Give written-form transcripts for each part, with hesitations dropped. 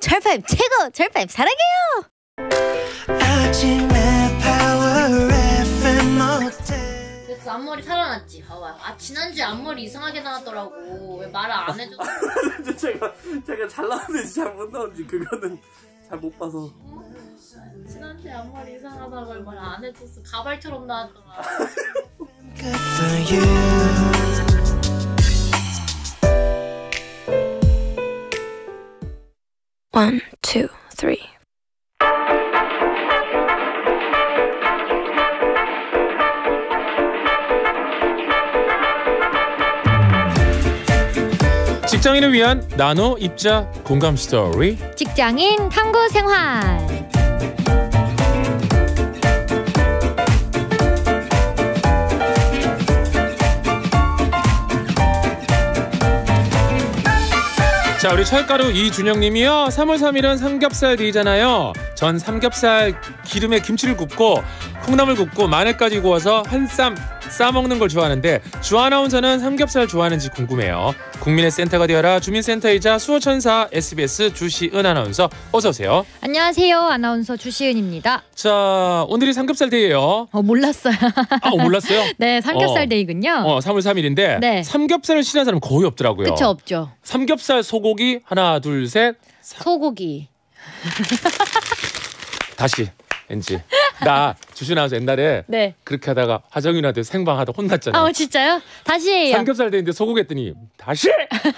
철파임 최고! 철파임 사랑해요! 그래서 앞머리 살아났지. 봐봐요. 아 지난주에 앞머리 이상하게 나왔더라고. 왜 말을 안 해줬어? 제가 잘 나오는지 잘 못 나오는지 그거는 잘 못 봐서. 지난주에 앞머리 이상하다고 말 안 해줬어. 가발처럼 나왔더라. One, two, three. 직장인을 위한 나노 입자 공감 스토리. 직장인 탐구 생활. 자, 우리 철가루 이준영님이요. 3월 3일은 삼겹살 데이잖아요. 전 삼겹살 기름에 김치를 굽고 콩나물 굽고 마늘까지 구워서 한 쌈 싸먹는 걸 좋아하는데 주 아나운서는 삼겹살 좋아하는지 궁금해요. 국민의 센터가 되어라 주민센터이자 수호천사 SBS 주시은 아나운서 어서 오세요. 안녕하세요. 아나운서 주시은입니다. 자, 오늘이 삼겹살 데이예요. 몰랐어요. 아, 몰랐어요? 네, 삼겹살 데이군요. 3월 3일인데 네. 삼겹살을 싫어하는 사람 거의 없더라고요. 그쵸, 없죠. 삼겹살 소고기 하나 둘 셋. 소고기. 다시 왠지 나 주시나서 옛날에 네. 그렇게 하다가 하정인한테 생방하다 혼났잖아요. 진짜요? 다시 해요. 삼겹살 되는데 소고기 했더니 다시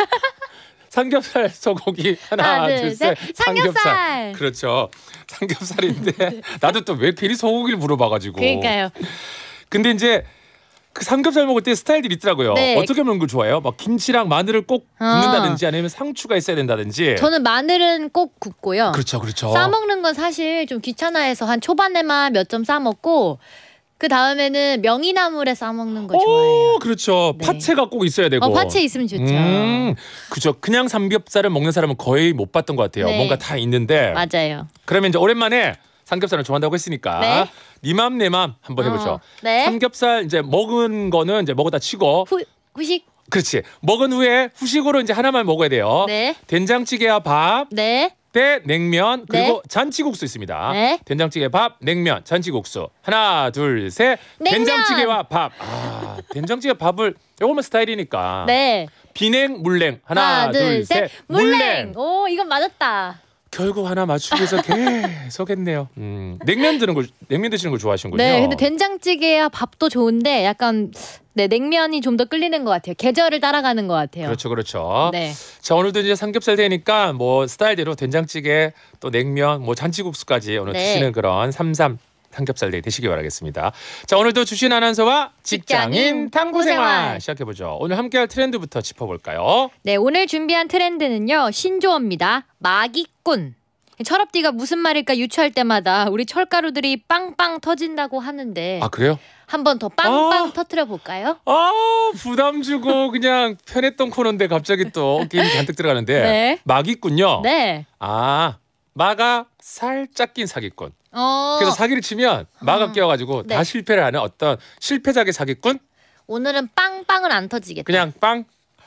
삼겹살 소고기 하나 둘 셋 삼겹살. 그렇죠. 삼겹살인데 나도 또 왜 괜히 소고기를 물어봐가지고. 그러니까요. 근데 이제 그 삼겹살 먹을 때 스타일들이 있더라고요. 네. 어떻게 먹는 걸 좋아해요? 막 김치랑 마늘을 꼭 굽는다든지 아니면 상추가 있어야 된다든지. 저는 마늘은 꼭 굽고요. 그렇죠, 그렇죠. 싸먹는 건 사실 좀 귀찮아해서 한 초반에만 몇 점 싸먹고 그 다음에는 명이나물에 싸먹는 거 좋아해요. 그렇죠. 네. 파채가 꼭 있어야 되고. 파채 있으면 좋죠. 그죠. 그냥 삼겹살을 먹는 사람은 거의 못 봤던 것 같아요. 네. 뭔가 다 있는데. 맞아요. 그러면 이제 오랜만에 삼겹살을 좋아한다고 했으니까 네. 니맘 내맘 한번 해보죠. 네. 삼겹살 이제 먹은 거는 이제 먹어다 치고. 후식. 그렇지. 먹은 후에 후식으로 이제 하나만 먹어야 돼요. 네. 된장찌개와 밥. 네. 대 냉면 그리고 네. 잔치국수 있습니다. 네. 된장찌개 밥 냉면 잔치국수 하나 둘 셋. 냉면. 된장찌개와 밥. 된장찌개 밥을 요거만 스타일이니까. 네. 비냉 물냉 하나 둘 셋. 물냉. 오, 이건 맞았다. 결국 하나 맞추기 위해서 계속 했네요. 냉면 드시는 걸 좋아하시는군요. 네, 근데 된장찌개와 밥도 좋은데 약간 냉면이 좀 더 끌리는 것 같아요. 계절을 따라가는 것 같아요. 그렇죠, 그렇죠. 네. 자, 오늘도 이제 삼겹살 되니까 뭐 스타일대로 된장찌개 또 냉면 뭐 잔치국수까지 오늘 네. 드시는 그런 삼삼 삼겹살 데이 되시기 바라겠습니다. 자, 오늘도 주신 아나운서와 직장인 탐구생활 시작해보죠. 오늘 함께할 트렌드부터 짚어볼까요? 네, 오늘 준비한 트렌드는요. 신조어입니다. 마기꾼. 철업디가 무슨 말일까 유추할 때마다 우리 철가루들이 빵빵 터진다고 하는데 아, 그래요? 한 번 더 빵빵 터트려 볼까요? 부담 주고 그냥 편했던 코너인데 갑자기 또 게임이 잔뜩 들어가는데 네. 마기꾼요? 네. 마가 살짝 낀 사기꾼. 그래서 사기를 치면 마가 끼어가지고 네. 다 실패를 하는 어떤 실패작의 사기꾼? 오늘은 빵빵은 안 터지겠다. 그냥 빵?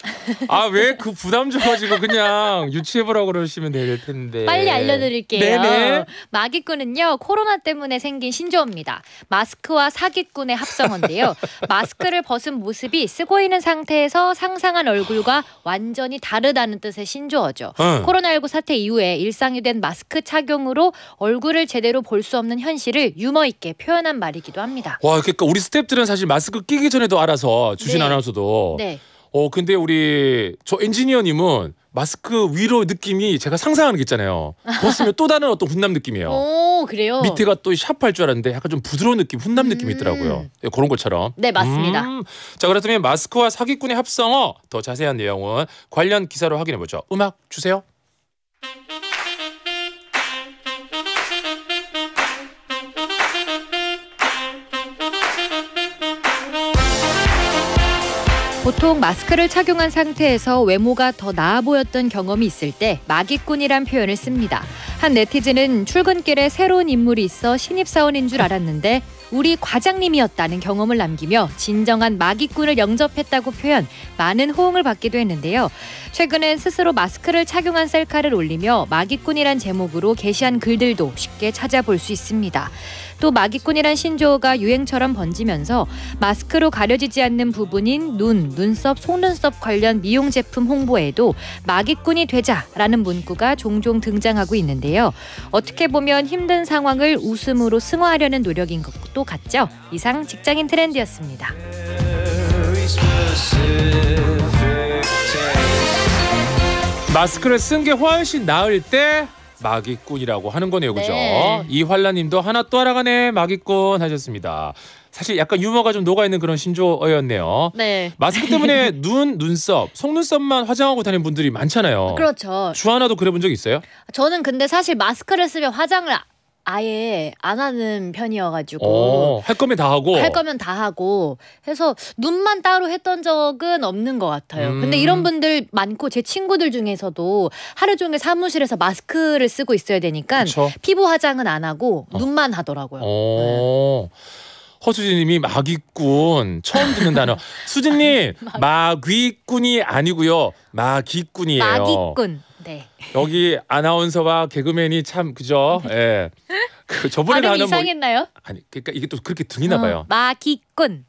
왜 그 부담 줘가지고 그냥 유치해보라고 그러시면 될 텐데. 빨리 알려드릴게요. 네네. 마기꾼은요. 코로나 때문에 생긴 신조어입니다. 마스크와 사기꾼의 합성어인데요. 마스크를 벗은 모습이 쓰고 있는 상태에서 상상한 얼굴과 완전히 다르다는 뜻의 신조어죠. 코로나19 사태 이후에 일상이 된 마스크 착용으로 얼굴을 제대로 볼 수 없는 현실을 유머 있게 표현한 말이기도 합니다. 와, 그러니까 우리 스태프들은 사실 마스크 끼기 전에도 알아서 주신 네. 아나운서도. 네. 근데 우리 저 엔지니어님은 마스크 위로 느낌이 제가 상상하는 게 있잖아요. 벗으면 또 다른 어떤 훈남 느낌이에요. 오, 그래요? 밑에가 또 샤프할 줄 알았는데 약간 좀 부드러운 느낌, 훈남 느낌이 있더라고요. 네, 그런 것처럼. 네, 맞습니다. 자, 그렇다면 마스크와 사기꾼의 합성어 더 자세한 내용은 관련 기사로 확인해 보죠. 음악 주세요. 보통 마스크를 착용한 상태에서 외모가 더 나아 보였던 경험이 있을 때 마기꾼이란 표현을 씁니다. 한 네티즌은 출근길에 새로운 인물이 있어 신입사원인 줄 알았는데 우리 과장님이었다는 경험을 남기며 진정한 마기꾼을 영접했다고 표현, 많은 호응을 받기도 했는데요. 최근엔 스스로 마스크를 착용한 셀카를 올리며 마기꾼이란 제목으로 게시한 글들도 쉽게 찾아볼 수 있습니다. 또 마기꾼이란 신조어가 유행처럼 번지면서 마스크로 가려지지 않는 부분인 눈, 눈썹, 속눈썹 관련 미용 제품 홍보에도 마기꾼이 되자라는 문구가 종종 등장하고 있는데요. 어떻게 보면 힘든 상황을 웃음으로 승화하려는 노력인 것도 같죠. 이상 직장인 트렌드였습니다. 마스크를 쓴 게 훨씬 나을 때 마기꾼이라고 하는 거네요. 그죠? 네. 이환라님도 하나 또 알아가네 마기꾼 하셨습니다. 사실 약간 유머가 좀 녹아있는 그런 신조어였네요. 네. 마스크 때문에 눈, 눈썹, 속눈썹만 화장하고 다니는 분들이 많잖아요. 그렇죠. 주하나도 그래 본 적 있어요? 저는 근데 사실 마스크를 쓰면 화장을 아예 안 하는 편이어가지고 할 거면 다 하고. 할 거면 다 하고 해서 눈만 따로 했던 적은 없는 것 같아요. 근데 이런 분들 많고 제 친구들 중에서도 하루 종일 사무실에서 마스크를 쓰고 있어야 되니까 그쵸. 피부 화장은 안 하고 눈만 하더라고요. 허수진님이 마기꾼 처음 듣는 단어. 수진님 마귀꾼이 아니고요 마기꾼이에요. 마기꾼. 네. 여기 아나운서와 개그맨이 참 그죠? 예. 그 저번에 발음이 나는 이상했나요? 아니 그러니까 이게 또 그렇게 들리나 봐요. 마기꾼.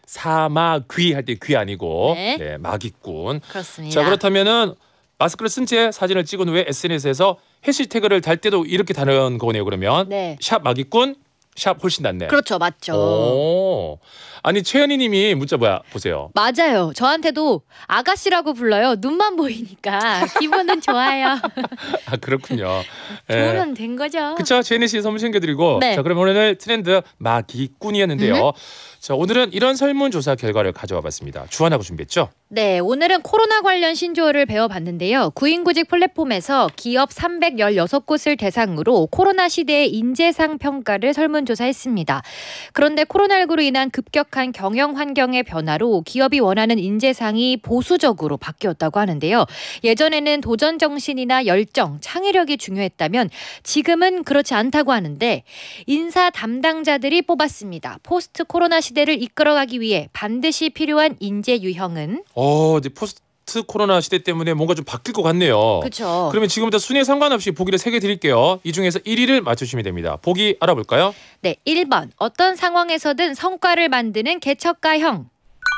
사마귀 할 때 귀 아니고 네. 네, 마기꾼. 그렇습니다. 자 그렇다면은 마스크를 쓴 채 사진을 찍은 후에 SNS에서 해시태그를 달 때도 이렇게 다는 거네요. 그러면 네. 샵 마기꾼, 샵 훨씬 낫네. 그렇죠, 맞죠. 오. 아니 최현희님이 문자 뭐야 보세요. 맞아요. 저한테도 아가씨라고 불러요. 눈만 보이니까 기분은 좋아요. 아 그렇군요. 좋으면 된 거죠. 그쵸. 최현희 씨 선물 챙겨드리고. 네. 자 그럼 오늘 트렌드 마기꾼이었는데요. 자 오늘은 이런 설문조사 결과를 가져와 봤습니다. 주하나가 준비했죠? 네, 오늘은 코로나 관련 신조어를 배워봤는데요. 구인구직 플랫폼에서 기업 316곳을 대상으로 코로나 시대의 인재상 평가를 설문조사했습니다. 그런데 코로나19로 인한 급격한 경영 환경의 변화로 기업이 원하는 인재상이 보수적으로 바뀌었다고 하는데요. 예전에는 도전 정신이나 열정, 창의력이 중요했다면 지금은 그렇지 않다고 하는데 인사 담당자들이 뽑았습니다. 포스트 코로나 시대를 이끌어가기 위해 반드시 필요한 인재 유형은 이제 포스트 코로나 시대 때문에 뭔가 좀 바뀔 것 같네요. 그렇죠. 그러면 지금부터 순위에 상관없이 보기를 3개 드릴게요. 이 중에서 1위를 맞추시면 됩니다. 보기 알아볼까요? 네, 1번. 어떤 상황에서든 성과를 만드는 개척가형.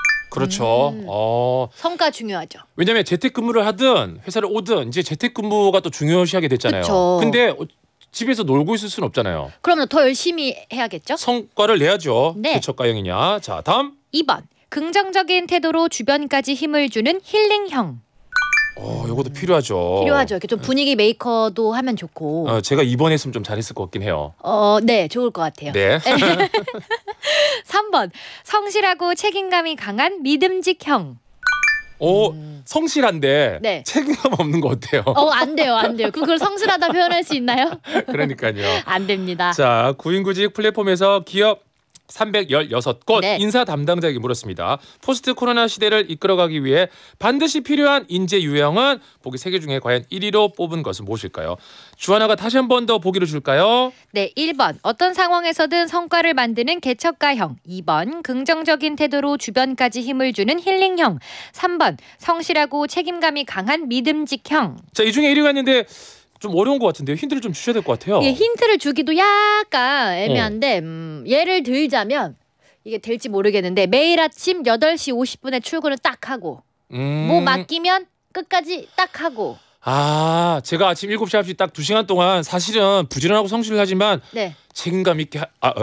그렇죠. 성과 중요하죠. 왜냐하면 재택근무를 하든 회사를 오든 이제 재택근무가 또 중요시하게 됐잖아요. 그쵸. 근데 집에서 놀고 있을 수는 없잖아요. 그러면 더 열심히 해야겠죠? 성과를 내야죠. 네. 개척가형이냐. 자 다음. 2번. 긍정적인 태도로 주변까지 힘을 주는 힐링형. 요것도 필요하죠. 필요하죠. 이렇게 좀 분위기 메이커도 하면 좋고. 제가 이번 했으면 좀 잘했을 것 같긴 해요. 네, 좋을 것 같아요. 네. 3번. 성실하고 책임감이 강한 믿음직형. 성실한데 네. 책임감 없는 거 어때요? 안 돼요, 안 돼요. 그걸 성실하다 표현할 수 있나요? 그러니까요. 안 됩니다. 자, 구인구직 플랫폼에서 기업 316곳 네. 인사 담당자에게 물었습니다. 포스트 코로나 시대를 이끌어가기 위해 반드시 필요한 인재 유형은 보기 3개 중에 과연 1위로 뽑은 것은 무엇일까요? 주하나가 다시 한 번 더 보기를 줄까요? 네, 1번. 어떤 상황에서든 성과를 만드는 개척가형. 2번. 긍정적인 태도로 주변까지 힘을 주는 힐링형. 3번. 성실하고 책임감이 강한 믿음직형. 자, 이 중에 1위가 있는데 좀 어려운 것 같은데요. 힌트를 좀 주셔야 될 것 같아요. 이게 힌트를 주기도 약간 애매한데 예를 들자면 이게 될지 모르겠는데 매일 아침 8시 50분에 출근을 딱 하고 뭐 맡기면 끝까지 딱 하고 제가 아침 7시 9시 딱 2시간 동안 사실은 부지런하고 성실을 하지만 네. 책임감 있게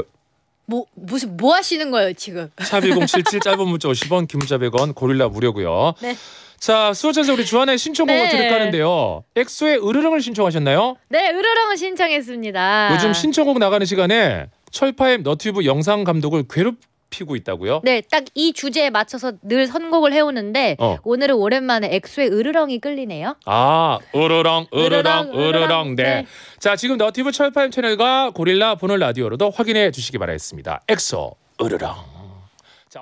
뭐 하시는 거예요 지금? 샵1077 짧은 문자 50원 긴 문자 100원 고릴라 무료고요. 네. 자 수호천사 우리 주하나의 신청곡을 네. 들을까 하는데요. 엑소의 으르렁을 신청하셨나요? 네, 으르렁을 신청했습니다. 요즘 신청곡 나가는 시간에 철파엠 너튜브 영상 감독을 괴롭히고 있다고요? 네, 딱 이 주제에 맞춰서 늘 선곡을 해오는데 오늘은 오랜만에 엑소의 으르렁이 끌리네요. 으르렁. 네. 네. 자 지금 너튜브 철파엠 채널과 고릴라 보는 라디오로도 확인해 주시기 바라겠습니다. 엑소 으르렁. 자,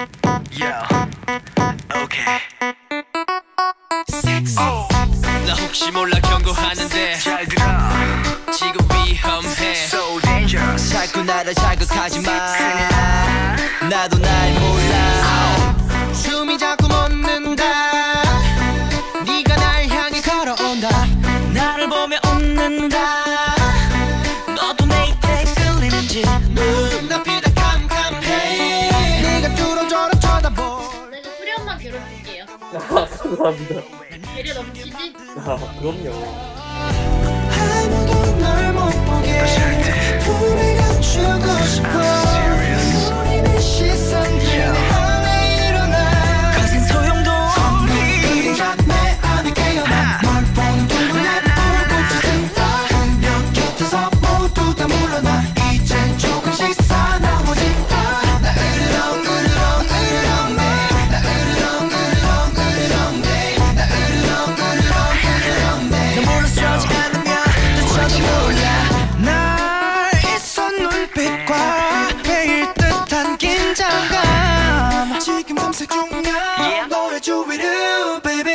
나 혹시 몰라 경고하는데 잘 들어 지금 위험해 so dangerous 자꾸 나를 나를 자극하지 마 나도 날 몰라 숨이 자꾸 멎는다 네가 날 향해 걸어온다 나를 보며 웃는다 너도 내 입에 끌리는지 눈앞이 다 캄캄해 네가 뚫어져라 쳐다보 내가 후렴만 괴롭힐게요. 감사합니다. 배려 넘치지? 그럼요. 아무도 널 못 보게 불을 감추고 싶어 우리는 시선들 안에 일어나 거센 소용도 없니 그림자 내 안에 깨어나 널 보는 눈에 불꽃이 든다 그녀 곁에서 모두 다 물러나 이젠 조금씩 사나워진다 나 으르렁 으르렁 으르렁 내 나 으르렁 으르렁 으르렁 내나 으르렁 으르렁 으르렁 내 너 물러서지 않으면 저도 몰라 날 있어 눈빛과 매일 듯한 긴장감 지금 탐색 중이야 너의 주위를 baby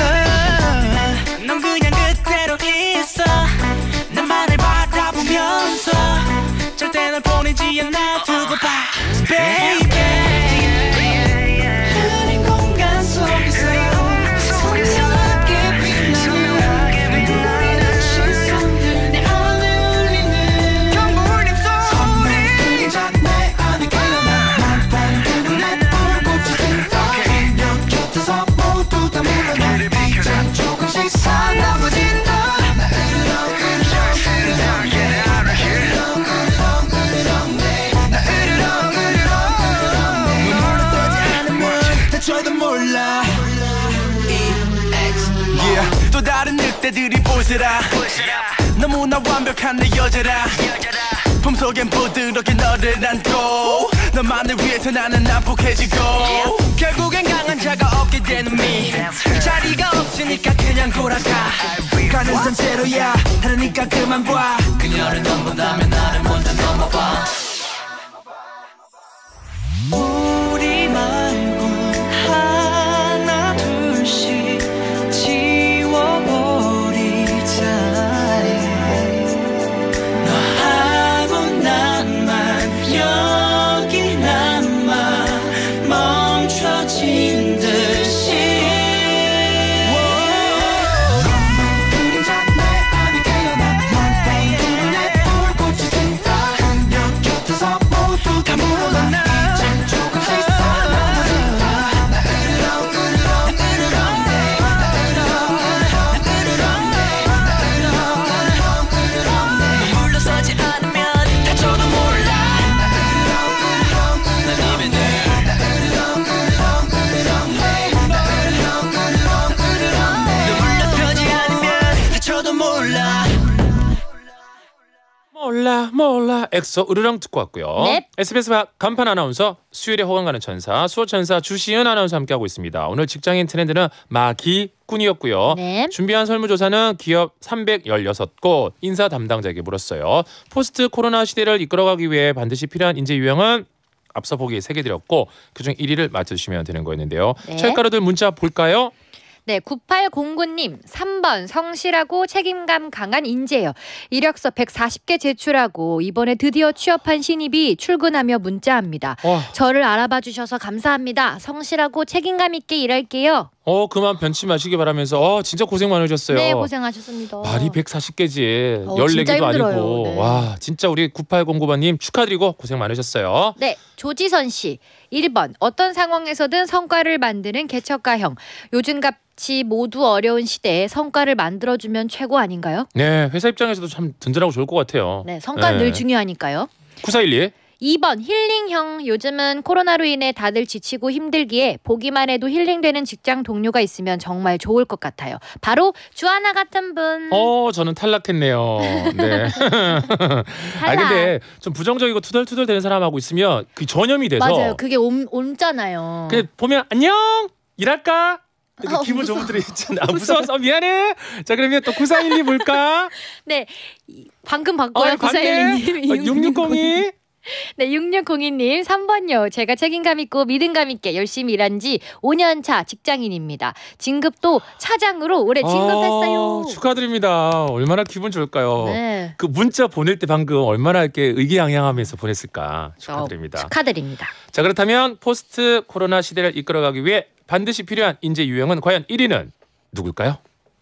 넌 그냥 그대로 있어 나만을 바라보면서 절대 널 보내지 않아 두고 봐 baby 흐린 공간 속에서 선명하게 빛나는 시선들 내 안에 울리는 경물림 소리 그림자 내 안에 깨어나 날 보는 눈에 불꽃이 든다 그녀 곁에서 모두 다 물러나 이젠 조금씩 사나워진다 나 으르렁 으르렁 으르렁 으르렁 으르렁 내 나 으르렁 으르렁 너 물러서지 않으면 다쳐도 몰라 Yeah, 또 다른 늑대들이 보세라 너무나 완벽한 내 여자라 품속엔 부드럽게 너를 안고 너만을 위해서 나는 난폭해지고 결국엔 강한 자가 없게 되는 미 자리가 없으니까 그냥 돌아가 가는 산채로야 하려니까 그만 봐 그녀를 넘본다면 나를 먼저 넘어봐 우리 말고 하나 둘씩 지워버리자 너하고 난만 여기 남아 멈춰진 듯이 그림자 내 안에 깨어나 널 보는 눈에 불꽃이 든다 그녀 곁에서 모두 다 물러나 이젠 조금씩 사나워진다 나 으르렁 으르렁 으르렁 내 물러서지 않으면 다쳐도 몰라 난 입에 너 물러서지 않으면 다쳐도 몰라 몰라 엑소 으르렁 듣고 왔고요. 네. SBS 간판 아나운서 수요일에 호강 가는 천사 수호천사 주시은 아나운서 함께하고 있습니다. 오늘 직장인 트렌드는 마기꾼이었고요. 네. 준비한 설문조사는 기업 316곳 인사 담당자에게 물었어요. 포스트 코로나 시대를 이끌어가기 위해 반드시 필요한 인재 유형은 앞서 보기에 3개 드렸고 그중 1위를 맞춰주시면 되는 거였는데요. 네. 철가루들 문자 볼까요? 네, 9809님 3번 성실하고 책임감 강한 인재요. 이력서 140개 제출하고 이번에 드디어 취업한 신입이 출근하며 문자합니다. 와. 저를 알아봐 주셔서 감사합니다. 성실하고 책임감 있게 일할게요. 그만 변치 마시기 바라면서 진짜 고생 많으셨어요. 네, 고생하셨습니다. 말이 140개지. 진짜 14개도 힘들어요. 아니고. 네. 와, 진짜 우리 9809번님 축하드리고 고생 많으셨어요. 네, 조지선 씨 1번 어떤 상황에서든 성과를 만드는 개척가형. 요즘같이 모두 어려운 시대에 성과를 만들어주면 최고 아닌가요? 네, 회사 입장에서도 참 든든하고 좋을 것 같아요. 네, 성과는 늘 중요하니까요. 9412. 2번 힐링형. 요즘은 코로나로 인해 다들 지치고 힘들기에 보기만 해도 힐링되는 직장 동료가 있으면 정말 좋을 것 같아요. 바로 주하나 같은 분. 저는 탈락했네요. 네. 근데 좀 부정적이고 투덜투덜 되는 사람하고 있으면 그 전염이 돼서 맞아요. 그게 옮잖아요. 그냥 보면 안녕 일할까? 되게 기분 무서워. 좋은 분들이 있잖아. 무서워서 미안해. 자, 그러면 또 9412 볼까? 네, 방금 바꿔요. 봤네. 9412님. 6602. 네, 6602님 3번요. 제가 책임감 있고 믿음감 있게 열심히 일한 지 5년 차 직장인입니다. 진급도 차장으로 올해 진급했어요. 축하드립니다. 얼마나 기분 좋을까요? 네. 그 문자 보낼 때 방금 얼마나 이렇게 의기양양하면서 보냈을까. 축하드립니다. 축하드립니다. 자, 그렇다면 포스트 코로나 시대를 이끌어가기 위해 반드시 필요한 인재 유형은 과연 1위는 누굴까요?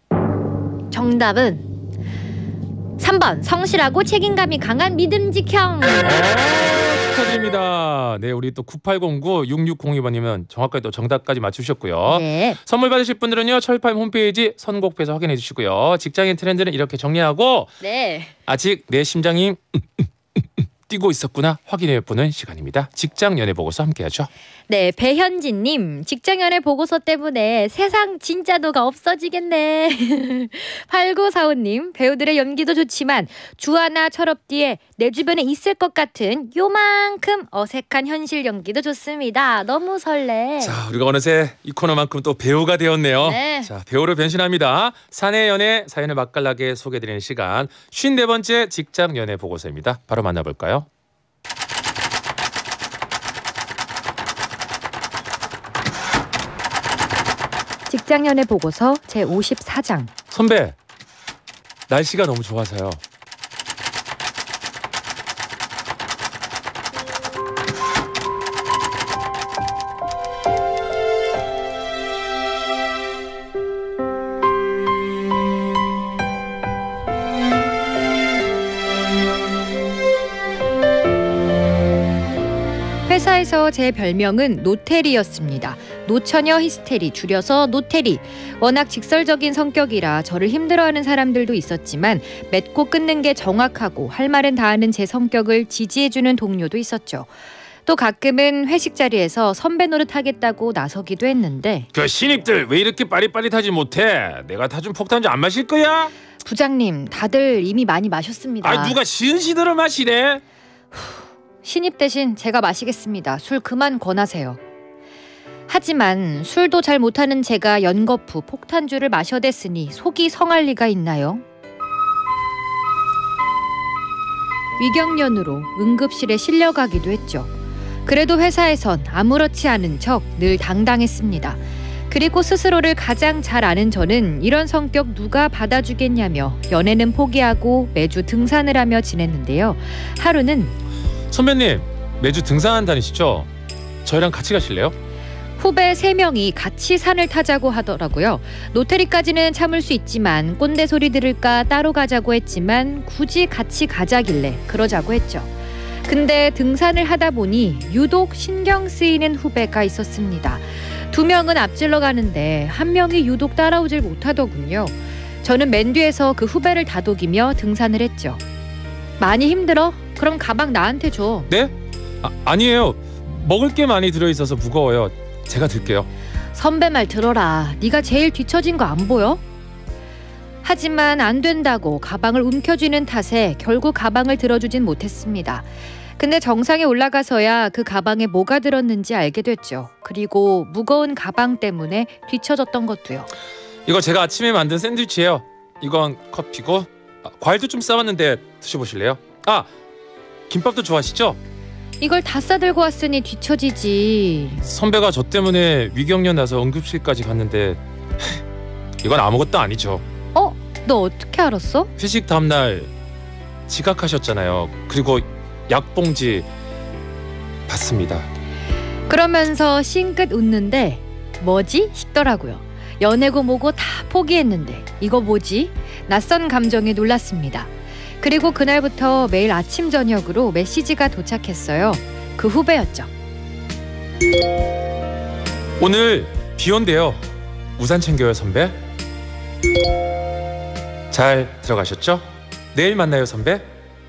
정답은 3번 성실하고 책임감이 강한 믿음직형. 축하드립니다. 네, 우리 또 9809-6602번님은 정확하게 또 정답까지 맞추셨고요. 네. 선물 받으실 분들은요 철파임 홈페이지 선곡표에서 확인해 주시고요. 직장인 트렌드는 이렇게 정리하고 네. 아직 내 심장이 뛰고 있었구나 확인해 보는 시간입니다. 직장 연애 보고서 함께하죠. 네, 배현진님 직장연애 보고서 때문에 세상 진짜도가 없어지겠네. 8945님 배우들의 연기도 좋지만 주하나 철업뒤에 내 주변에 있을 것 같은 요만큼 어색한 현실 연기도 좋습니다. 너무 설레. 자, 우리가 어느새 이 코너만큼 또 배우가 되었네요. 네. 자, 배우로 변신합니다. 사내 연애 사연을 맛깔나게 소개해드리는 시간 54번째 직장 연애 보고서입니다. 바로 만나볼까요? 직장연애 보고서 제54장. 선배, 날씨가 너무 좋아서요. 회사에서 제 별명은 노테리였습니다. 노처녀 히스테리, 줄여서 노테리. 워낙 직설적인 성격이라 저를 힘들어하는 사람들도 있었지만 맺고 끊는 게 정확하고 할 말은 다 하는 제 성격을 지지해주는 동료도 있었죠. 또 가끔은 회식 자리에서 선배 노릇하겠다고 나서기도 했는데 그 신입들 왜 이렇게 빠릿빠릿하지 못해? 내가 타준 폭탄주 안 마실 거야? 부장님, 다들 이미 많이 마셨습니다. 아, 누가 시은시들을 마시래? 신입 대신 제가 마시겠습니다. 술 그만 권하세요. 하지만 술도 잘 못하는 제가 연거푸 폭탄주를 마셔댔으니 속이 성할 리가 있나요? 위경련으로 응급실에 실려가기도 했죠. 그래도 회사에선 아무렇지 않은 척 늘 당당했습니다. 그리고 스스로를 가장 잘 아는 저는 이런 성격 누가 받아주겠냐며 연애는 포기하고 매주 등산을 하며 지냈는데요. 하루는 선배님, 매주 등산한다니시죠? 저희랑 같이 가실래요? 후배 3명이 같이 산을 타자고 하더라고요. 노태리까지는 참을 수 있지만 꼰대 소리 들을까 따로 가자고 했지만 굳이 같이 가자길래 그러자고 했죠. 근데 등산을 하다 보니 유독 신경 쓰이는 후배가 있었습니다. 2명은 앞질러 가는데 1명이 유독 따라오질 못하더군요. 저는 맨 뒤에서 그 후배를 다독이며 등산을 했죠. 많이 힘들어? 그럼 가방 나한테 줘. 네? 아니에요. 먹을 게 많이 들어있어서 무거워요. 제가 들게요. 선배 말 들어라. 네가 제일 뒤처진 거 안 보여? 하지만 안 된다고 가방을 움켜쥐는 탓에 결국 가방을 들어주진 못했습니다. 근데 정상에 올라가서야 그 가방에 뭐가 들었는지 알게 됐죠. 그리고 무거운 가방 때문에 뒤처졌던 것도요. 이거 제가 아침에 만든 샌드위치예요. 이건 커피고 과일도 좀 싸왔는데 드셔보실래요? 아, 김밥도 좋아하시죠? 이걸 다 싸들고 왔으니 뒤처지지. 선배가 저 때문에 위경련 나서 응급실까지 갔는데 이건 아무것도 아니죠. 너 어떻게 알았어? 회식 다음날 지각하셨잖아요. 그리고 약봉지 봤습니다. 그러면서 싱긋 웃는데 뭐지? 싶더라고요. 연애고 뭐고 다 포기했는데 이거 뭐지? 낯선 감정에 놀랐습니다. 그리고 그날부터 매일 아침 저녁으로 메시지가 도착했어요. 그 후배였죠. 오늘 비 온대요. 우산 챙겨요, 선배. 잘 들어가셨죠? 내일 만나요, 선배.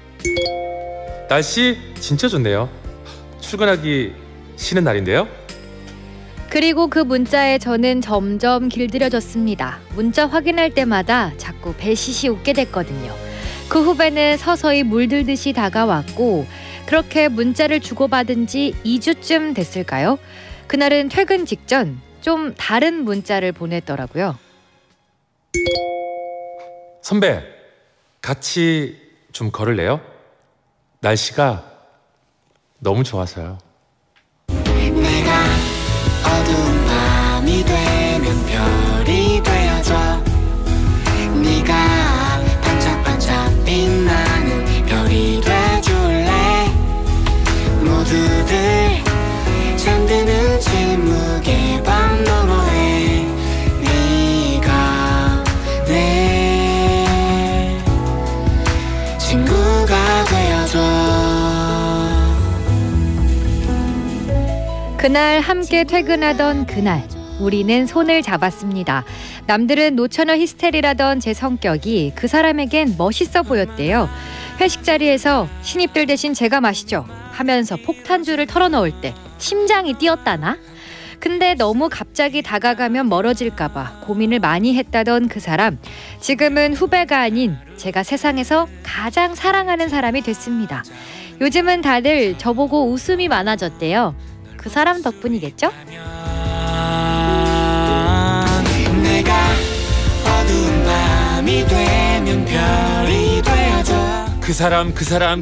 날씨 진짜 좋네요. 출근하기 쉬는 날인데요. 그리고 그 문자에 저는 점점 길들여졌습니다. 문자 확인할 때마다 자꾸 배시시 웃게 됐거든요. 그 후배는 서서히 물들듯이 다가왔고 그렇게 문자를 주고받은 지 2주쯤 됐을까요? 그날은 퇴근 직전 좀 다른 문자를 보냈더라고요. 선배, 같이 좀 걸을래요? 날씨가 너무 좋아서요. 내가 어두운 밤이 되면 별이 되어줘. 네가 반짝반짝 빛나는 별이 돼줄래. 모두들 잠드는 침묵의 밤 너머에 네가 내 친구가 되어줘. 그날 함께 퇴근하던 그날 우리는 손을 잡았습니다. 남들은 노처녀 히스테리라던 제 성격이 그 사람에겐 멋있어 보였대요. 회식 자리에서 신입들 대신 제가 마시죠 하면서 폭탄주를 털어넣을 때 심장이 뛰었다나? 근데 너무 갑자기 다가가면 멀어질까봐 고민을 많이 했다던 그 사람, 지금은 후배가 아닌 제가 세상에서 가장 사랑하는 사람이 됐습니다. 요즘은 다들 저보고 웃음이 많아졌대요. 그 사람 덕분이겠죠? 내가 어두운 밤이 되면 별이 되어줘. 그 사람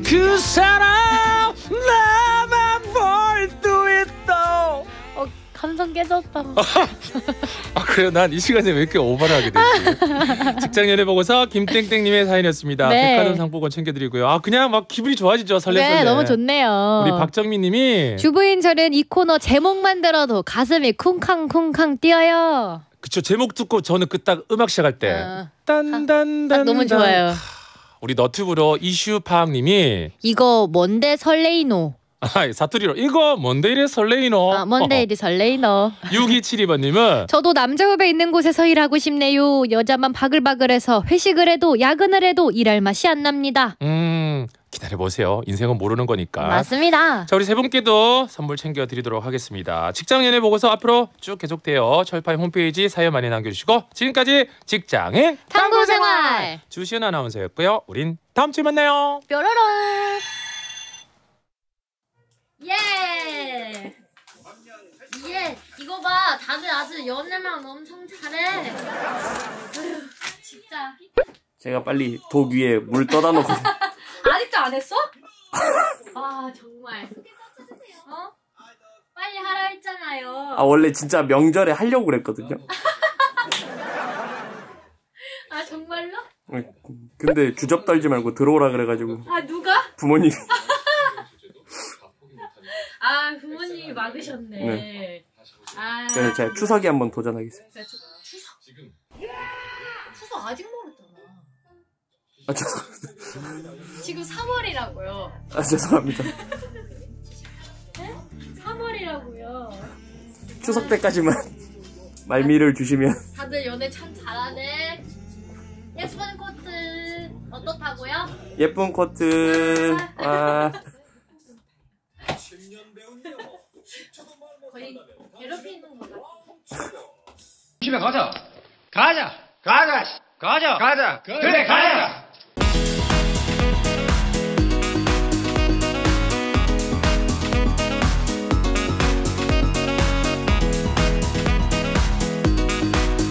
나만 볼 수 있어. 감성 깨졌다. 아 그래요? 난 이 시간에 왜 이렇게 오버를 하게 되지? 직장 연애 보고서 김땡땡님의 사연이었습니다. 네. 백화점 상품권 챙겨드리고요. 아 그냥 막 기분이 좋아지죠. 설레설레. 네, 너무 좋네요. 우리 박정민님이 주부인 저는 이 코너 제목만 들어도 가슴이 쿵쾅쿵쾅 뛰어요. 그쵸, 제목 듣고 저는 그 딱 음악 시작할 때 딴딴딴 딱 너무 좋아요. 우리 너튜브로 이슈파학님이 이거 뭔데 설레이노. 사투리로 이거 뭔데 이래 설레이노. 아, 뭔데 이리 설레이노. 6272번님은 저도 남자 후배 있는 곳에서 일하고 싶네요. 여자만 바글바글해서 회식을 해도 야근을 해도 일할 맛이 안 납니다. 기다려보세요. 인생은 모르는 거니까. 맞습니다. 자, 우리 세 분께도 선물 챙겨드리도록 하겠습니다. 직장 연애 보고서 앞으로 쭉 계속돼요. 철파임 홈페이지 사연 많이 남겨주시고, 지금까지 직장인 탐구생활 주시은 아나운서였고요. 우린 다음 주에 만나요. 뾰로롱. 예. 예. 이거 봐. 다들 아주 연애만 엄청 잘해. 아휴, 진짜. 제가 빨리 독 위에 물 떠다 놓고 아직도 안 했어? 아 정말. 어? 빨리 하라 했잖아요. 아 원래 진짜 명절에 하려고 그랬거든요. 아 정말로? 근데 주접 떨지 말고 들어오라 그래가지고 아 누가? 부모님이 아 부모님이 막으셨네. 네. 아. 그래서 제가 추석에 한번 도전하겠습니다. 추석? 추석 아직 멀었잖아. 아 죄송합니다. 지금 3월이라고요. 아 죄송합니다. 네? 3월이라고요. 추석 때까지만 말미를 주시면. 다들 연애 참 잘하네. 예쁜 코트 어떻다고요? 예쁜 코트. 아. 거의 괴롭히는 거다. 집에 가자. 가자. 그래 가자.